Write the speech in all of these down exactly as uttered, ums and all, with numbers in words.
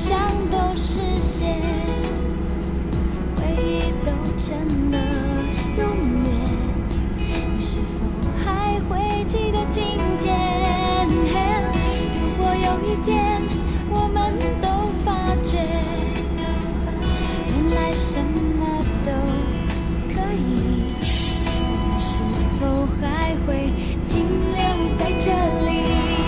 想都实现，回忆都成了永远。你是否还会记得今天？如果有一天我们都发觉，原来什么都可以，我们是否还会停留在这里？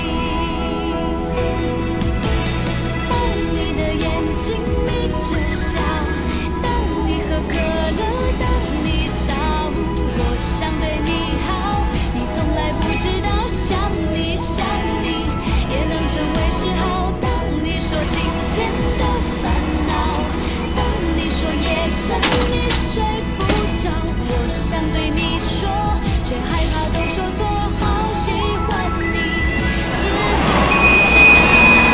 当你的眼睛眯着笑，当你喝可乐，当你吵，我想对你好，你从来不知道，想你想你也能成为嗜好。当你说今天的烦恼，当你说夜深你睡不着，我想对你说，却害怕都说错，好喜欢你，知不知道？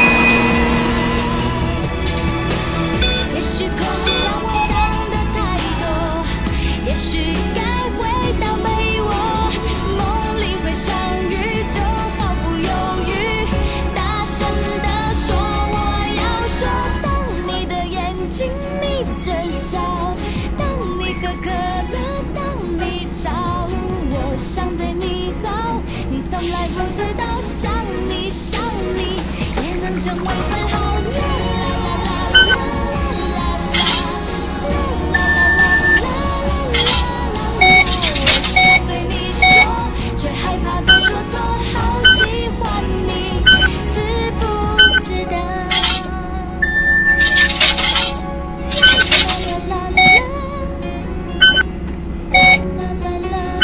也许可是让我想的太多，也许该回到被窝，梦里会相遇，就毫不犹豫大声地说我要说。当你的眼睛眯着笑，当你喝可乐，当你吵，我想对你好，你从来不知道，想你想你也能成为嗜好。啦啦啦啦啦啦啦啦啦啦啦啦，我想对你说，却害怕都说错，好喜欢你，知不知道？啦啦啦啦啦啦啦。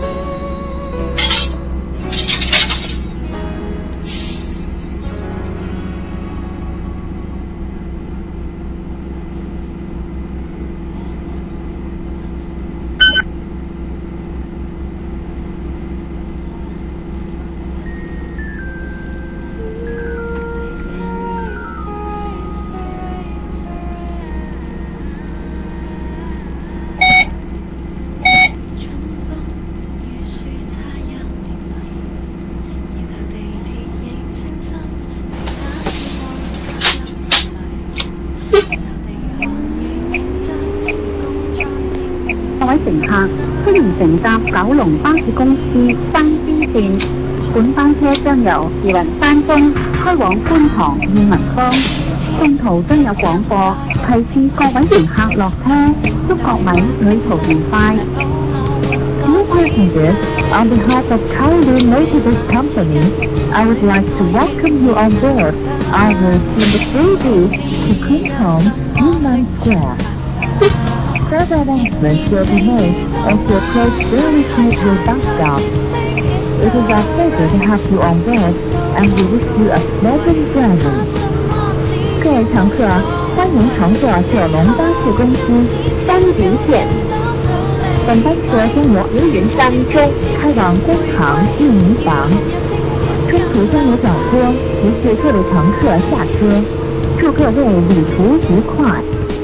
春風與樹差一厘米，然後地鐵亦清新，地下是望似一厘米，就地看亦競爭，與工作亦各位乘客，歡迎乘搭九龍巴士公司三 B 線，本班車將由慈雲山中開往觀塘裕民坊，中途將有廣播，提示各位乘客落車，祝各位旅途愉快。Dear passengers, on behalf of Kowloon Motor Company, I would like to welcome you on board our number three B to Queenstown, Newman Square. Further announcements will be made as you approach very scheduled bus stop. It is our pleasure to have you on board, and we wish you a pleasant journey. 各位乘客，欢迎乘坐九龙巴士公司三 B 线。本班车将由慈云山中开往观塘裕民坊，中途将有导播提示各位乘客下车，祝各位旅途愉快。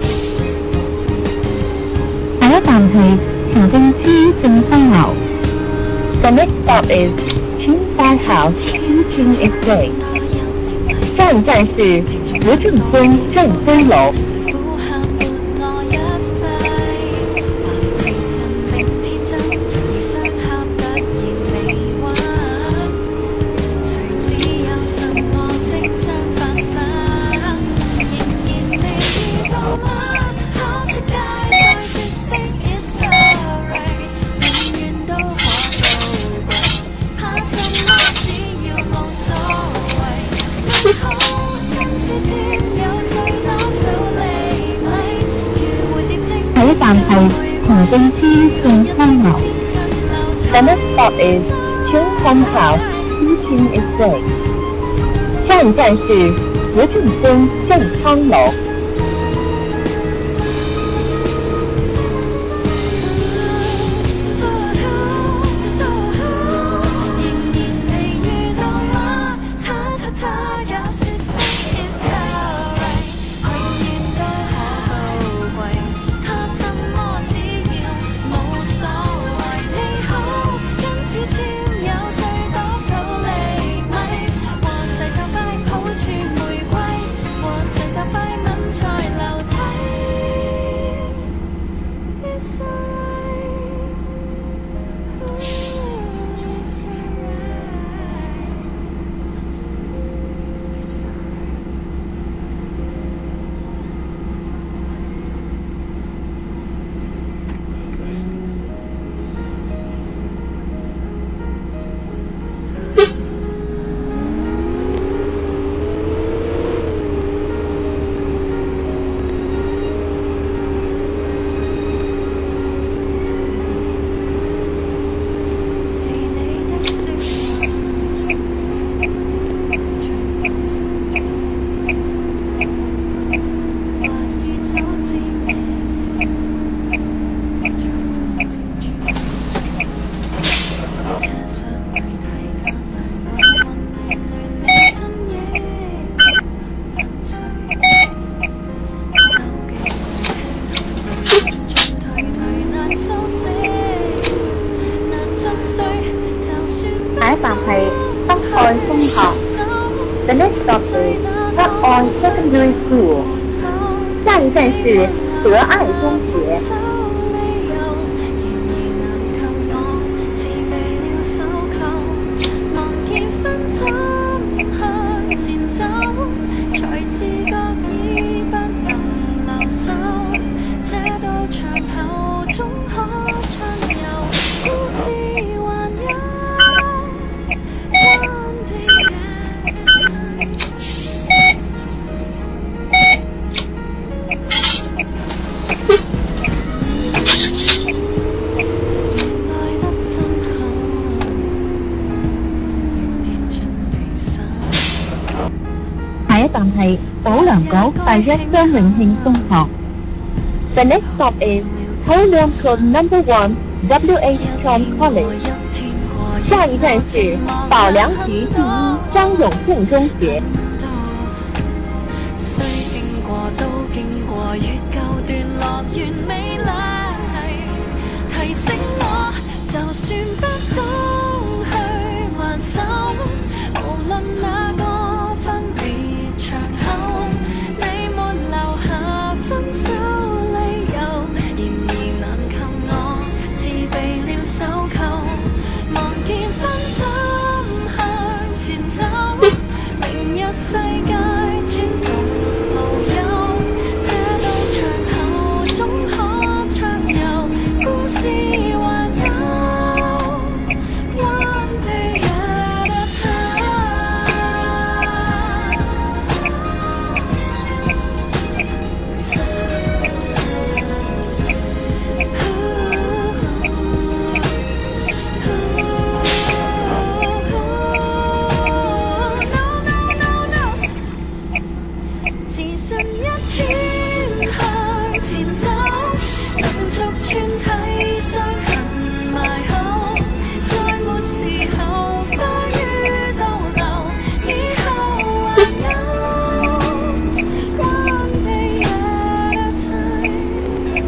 下一站係行政區正生樓。The next stop is Chinsai House, Yiqing Estate. 下一站是和正峰正峰樓。下一站係行政區正生樓。The next stop is Chinsai House, Yiqing Estate. 下一站是和正峰正康樓。 我 next stop is Park On Secondary School. 下一站是德爱中学。下一站係保良局第一張永慶中學。The next stop is 頭良區 Number One W H Chan College。下一站是保良局第一張永慶中學。提醒我，就算不懂去還手，無論哪個分別場口，你沒留下分手理由，然而難求我自備了手扣，望見分針向前走，明日世界轉動無憂，這道牆後總可暢遊，故事還有 one day at a time。 自信一天向前走，能逐寸體傷痕埋口，再沒時候花於逗留，以後還有 one day at a time。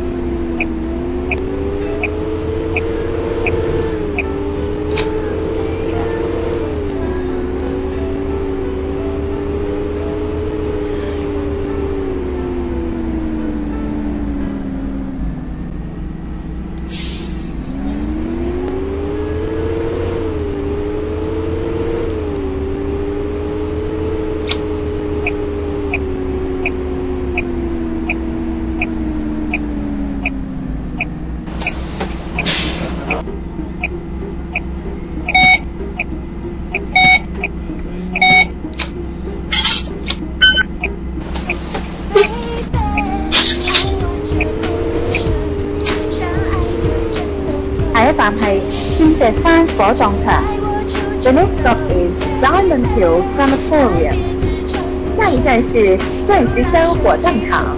下一站係鑽石山火葬場。The next stop is Diamond Hill Crematorium。下一站是鑽石山火葬場。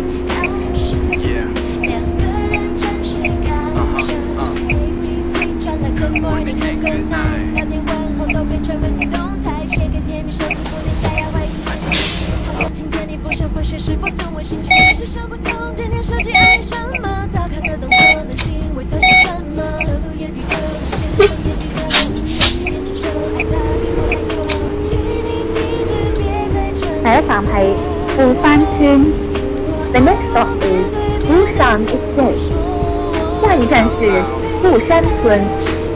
下一站係富山村。The next stop is Busan Estate。下一站是富山村。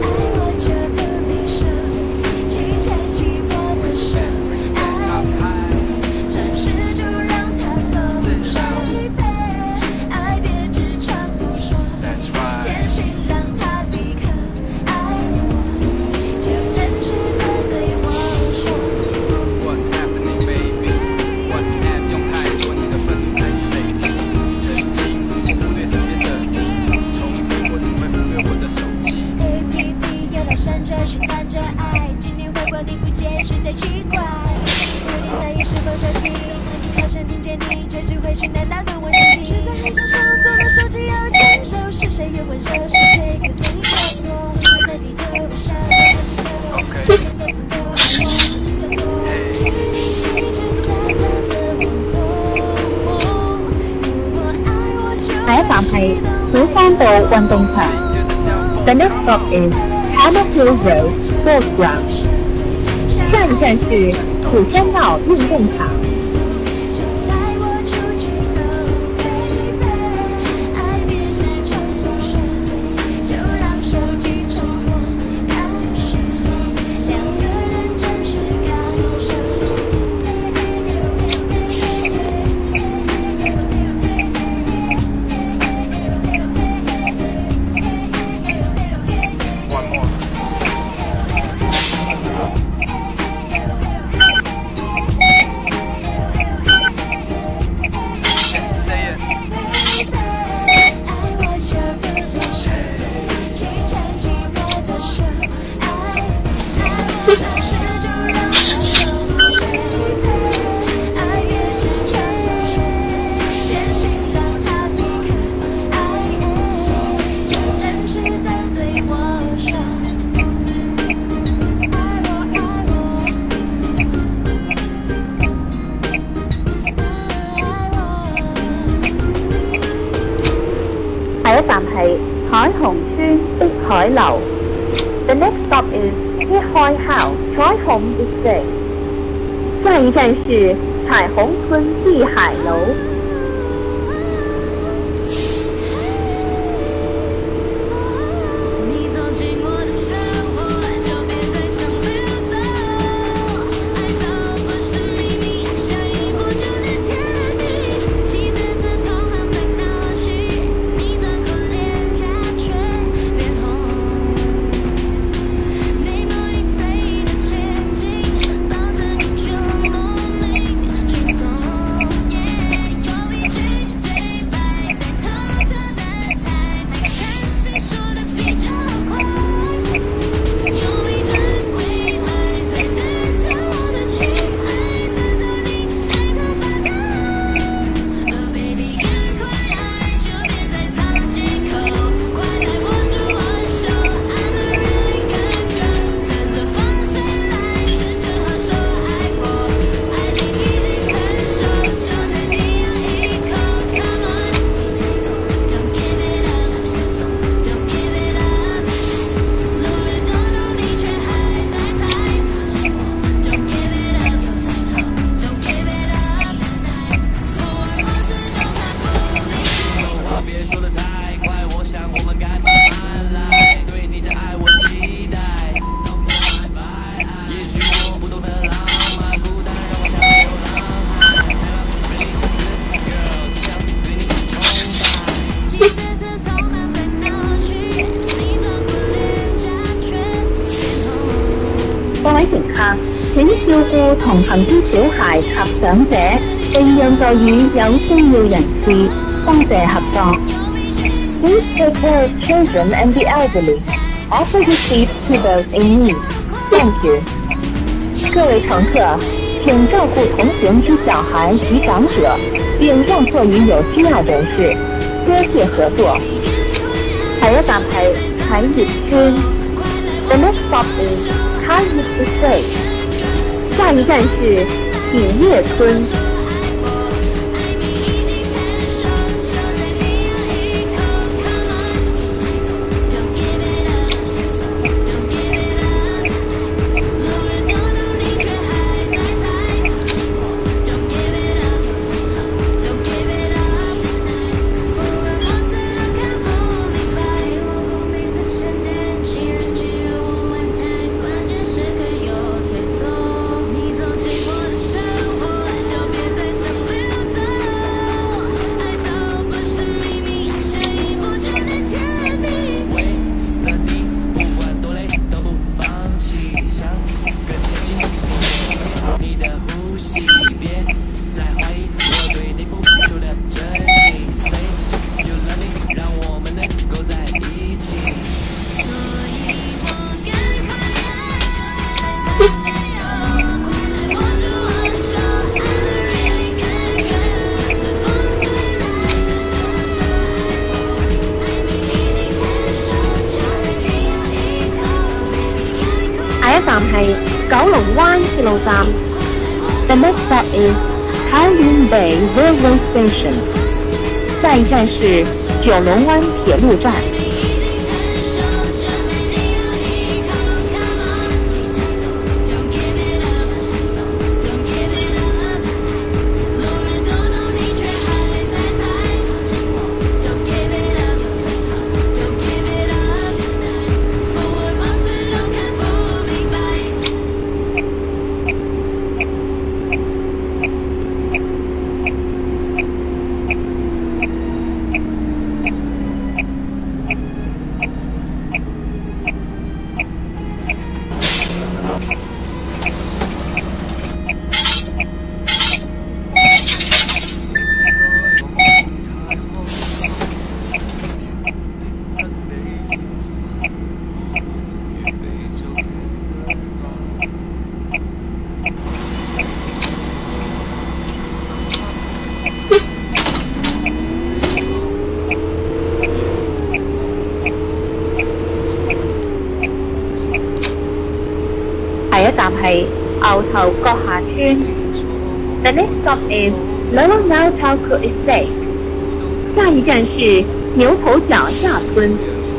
下一站係虎山道運動場。The next stop is Hammer Hill Road Sports Ground。下一站是土仙道运动场。下一站係海虹村碧海樓。The next stop is 碧海號彩虹 Estate。下一站是彩虹村碧海樓。各位乘客，請照顧同行之小孩及長者，並讓座椅有需要人士。多謝合作。Please take care of children and the elderly. Offer the seat to those in need. Thank you. 各位乘客，請照顧同行之小孩及長者，並讓座椅有需要人士。多謝合作。下一站係啟業村。The next stop is 啟業 Estate。下一站是啟業村。下一站係九龍灣鐵路站。The next stop is 桃園北 Railway Station。下一站是九龍灣鐵路站。 站係牛頭角下村。The next stop is Lower Nautauku Estate。下一站是牛頭角下村。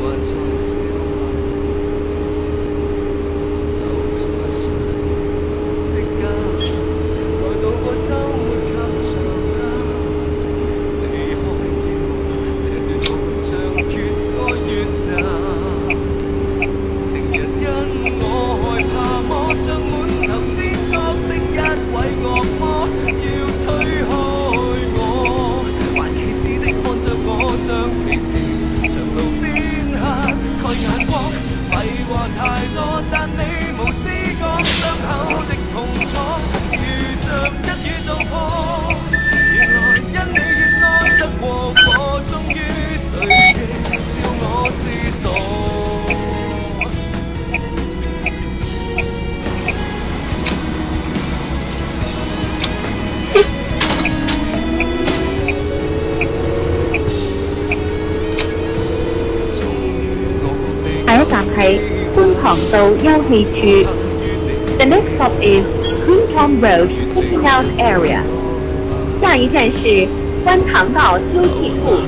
下一站係觀塘道休憩處。The next stop is Kwun Tong Road Checking Out Area。下一站是觀塘道休憩處。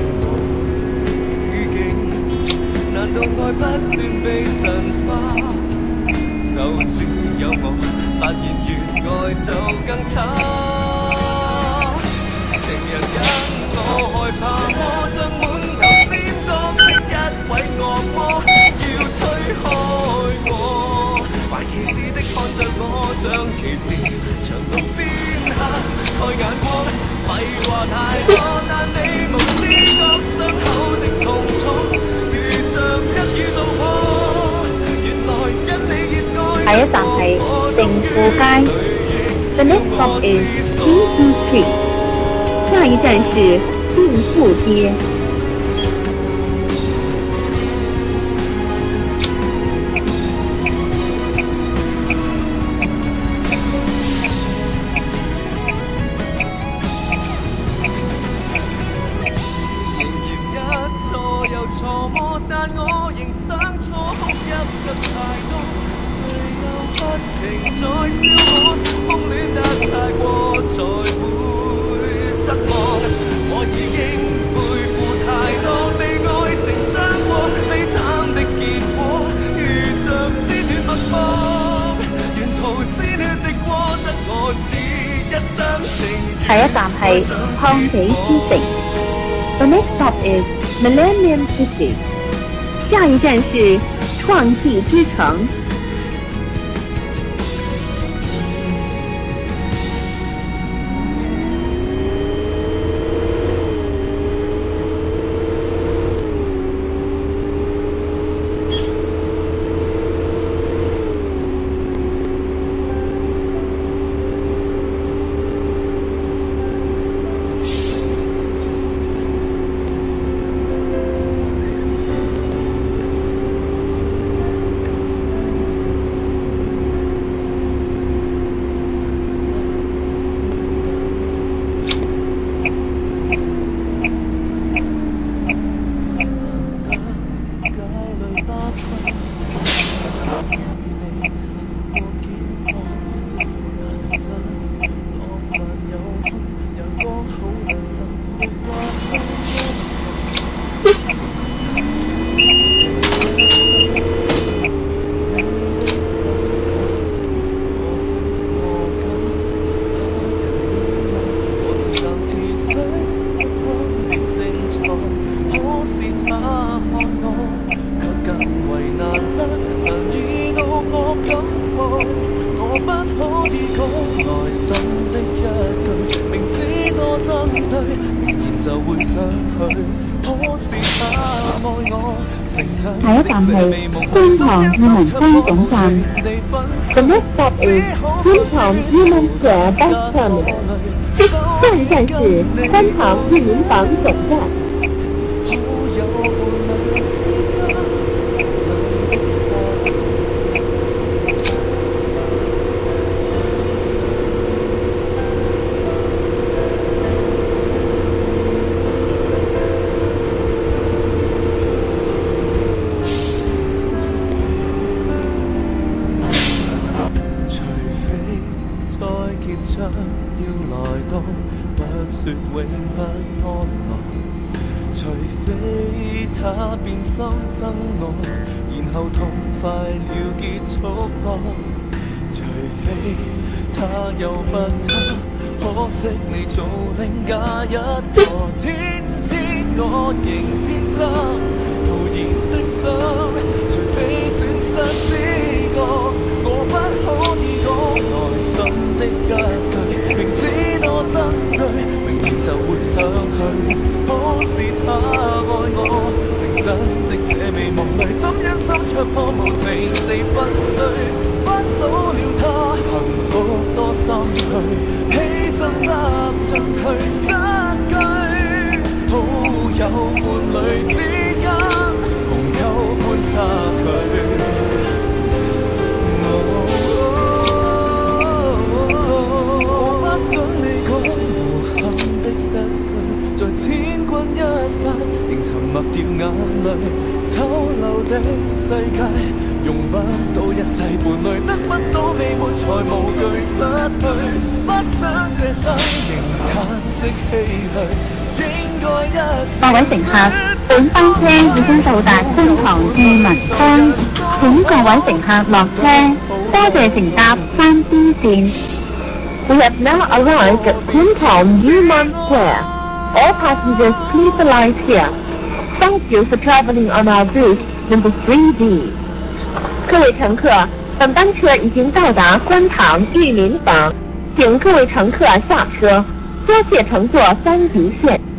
難道愛不斷被神化？就只有我發現越愛就更慘。情人因我害怕魔像滿頭尖角的一位惡魔，要推開我，壞旗幟的看着我像騎士，長路邊下開眼光，廢話太多，但你無知覺傷口的痛楚，如像一語道破，原來因你熱愛。下一站係定富街。The next stop is Dean Street。下一站是定富街。錯麼？但我仍想錯，哭泣得太多，誰又不停在笑我，瘋戀得太過才會失望。我已經背負太多被愛情傷過，悲慘的結果，如像撕斷脈搏，沿途鮮血的過得我只一廂情願。下一站係康比之城。The next stop is Millennium City。下一站是創意之城。下一站係觀塘裕民坊總站。The next stop is 觀塘裕民社 Bus Terminal。下一站是觀塘裕民坊總站。 來到，不說永不安樂。除非他變心憎我，然後痛快了結束吧。除非他又不差，可惜你做另假一個。天天我仍偏執，徒然的心。除非損失知覺，我不可以講內心的一句。明知多登對，明明就會想去，可是他愛我，成真的這美夢裏，怎樣心灼破無情地粉碎。翻到了他，幸福多心虛，犧牲得進退失據。好友伴侶之間，鴻溝般差距。我不准你講無憾的一句，在千鈞一髮，仍沉默掉眼淚。醜陋的世界，用不到一世伴侶，得不到美滿才無懼失去。不想這生仍嘆息唏噓，應該一各位乘客，本班車已經到達觀塘至文昌，請各位乘客落車，多謝乘搭三 B 線。We have now arrived at Kuntong Yuman Square. All passengers please alight here. Thank you for traveling on our bus number three B. 各位乘客，本班车已经到达观塘裕民坊，请各位乘客下车，多谢乘坐三级线。